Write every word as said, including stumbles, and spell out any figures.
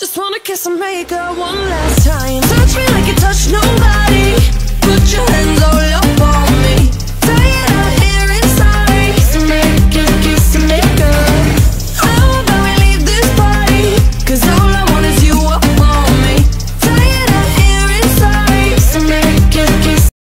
Just wanna kiss and make her one last time. Touch me like you touch nobody. Put your hands all up on me. Tie it out here inside. Kiss and make, kiss, kiss and make her. How about we leave this party? Cause all I want is you up